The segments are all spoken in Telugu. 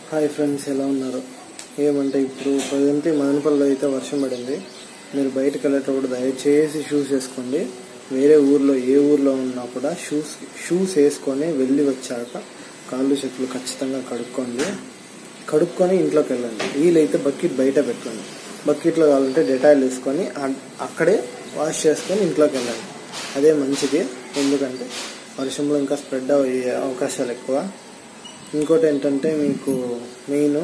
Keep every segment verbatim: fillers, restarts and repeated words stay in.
హాయ్ ఫ్రెండ్స్, ఎలా ఉన్నారు? ఏమంటే ఇప్పుడు ప్రజెంట్ మదనపల్లిలో అయితే వర్షం పడింది. మీరు బయటకు వెళ్ళేటప్పుడు దయచేసి షూస్ వేసుకోండి. వేరే ఊర్లో ఏ ఊర్లో ఉన్నా కూడా షూస్ షూస్ వేసుకొని వెళ్ళి వచ్చాక కాళ్ళు చేతులు ఖచ్చితంగా కడుక్కోండి. కడుక్కొని ఇంట్లోకి వెళ్ళండి. వీలైతే బకెట్ బయట పెట్టుకోండి. బకెట్లో కావాలంటే డెటాయిల్ వేసుకొని అక్కడే వాష్ చేసుకొని ఇంట్లోకి వెళ్ళండి. అదే మంచిది. ఎందుకంటే వర్షంలో ఇంకా స్ప్రెడ్ అయ్యే అవకాశాలు ఎక్కువ. ఇంకోటి ఏంటంటే మీకు మెయిన్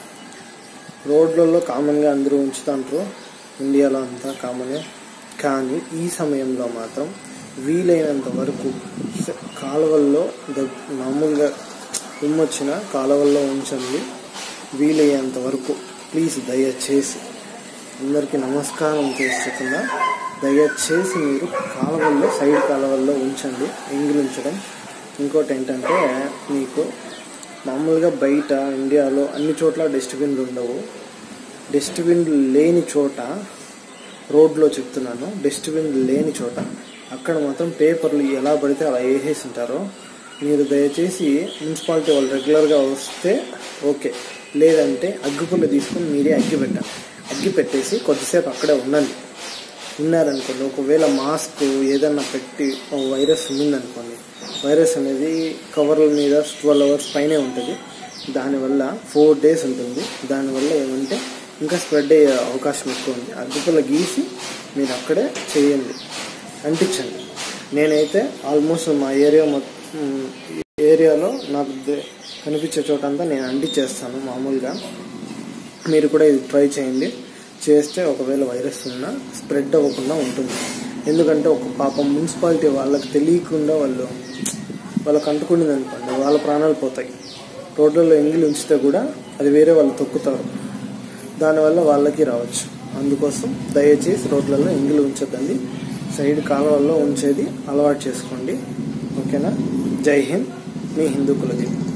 రోడ్లలో కామన్గా అందరూ ఉంచుతాంటారు, ఇండియాలో అంతా కామనే. కానీ ఈ సమయంలో మాత్రం వీలైనంత వరకు కాలువల్లో మామూలుగా ఉమ్మొచ్చిన కాలువల్లో ఉంచండి. వీలయ్యేంత వరకు ప్లీజ్ దయచేసి అందరికీ నమస్కారం చేస్తున్నా. దయచేసి మీరు కాలువల్లో సైడ్ కాలువల్లో ఉంచండి, ఎంగిలి ఉంచడం. ఇంకోటి ఏంటంటే మీకు మామూలుగా బయట ఇండియాలో అన్ని చోట్ల డస్ట్బిన్లు ఉండవు. డస్ట్బిన్ లేని చోట, రోడ్లో చెప్తున్నాను, డస్ట్బిన్ లేని చోట అక్కడ మాత్రం పేపర్లు ఎలా పడితే అలా వేసేసి ఉంటారో. మీరు దయచేసి మున్సిపాలిటీ వాళ్ళు రెగ్యులర్గా వస్తే ఓకే, లేదంటే అగ్గిపుల్ల తీసుకొని మీరే అగ్గి పెట్టండి. అగ్గి పెట్టేసి కొద్దిసేపు అక్కడే ఉండండి. ఉన్నారనుకోండి, ఒకవేళ మాస్క్ ఏదన్నా పెట్టి వైరస్ ఉందనుకోండి, వైరస్ అనేది కవర్ల మీద ట్వెల్వ్ అవర్స్ పైనే ఉంటుంది. దానివల్ల ఫోర్ డేస్ ఉంటుంది. దానివల్ల ఏమంటే ఇంకా స్ప్రెడ్ అయ్యే అవకాశం ఎక్కువ ఉంది. అగ్గిపుల్ల గీసి మీరు అక్కడే చేయండి, అంటించండి. నేనైతే ఆల్మోస్ట్ మా ఏరియా ఏరియాలో నాకు కనిపించే చోట అంతా నేను అంటించేస్తాను మామూలుగా. మీరు కూడా ఇది ట్రై చేయండి. చేస్తే ఒకవేళ వైరస్ ఉన్నా స్ప్రెడ్ అవ్వకుండా ఉంటుంది. ఎందుకంటే ఒక పాపం మున్సిపాలిటీ వాళ్ళకి తెలియకుండా వాళ్ళు వాళ్ళకి అంటుకుండింది అనుకోండి, వాళ్ళ ప్రాణాలు పోతాయి. రోడ్లలో ఎంగిలి ఉంచితే కూడా అది వేరే వాళ్ళు తొక్కుతారు, దానివల్ల వాళ్ళకి రావచ్చు. అందుకోసం దయచేసి రోడ్లలో ఎంగిలి ఉంచద్దండి. సైడ్ కాలువల్లో ఉంచేది అలవాటు చేసుకోండి. ఓకేనా? జై హింద్, మీ హిందూ కులదీప్.